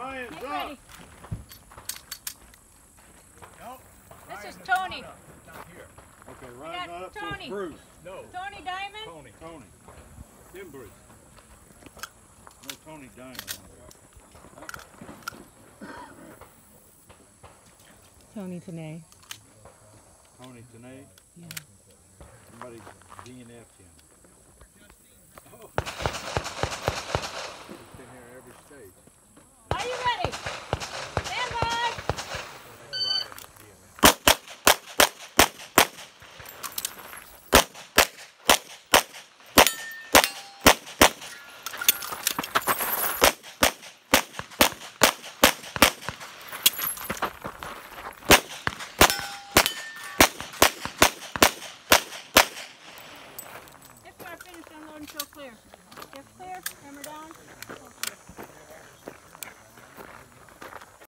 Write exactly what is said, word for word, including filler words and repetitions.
Ryan's Get up. ready. Nope. This Ryan is not Tony. up. Not here. Okay, We Ryan's got not up, so Tony. it's Bruce. No. Tony Diamond. Tony. Tony. Then Bruce. No Tony Diamond. Tony Tanay. Tony Tanay. Yeah. Somebody D N F'd him. Oh. He's been here every stage.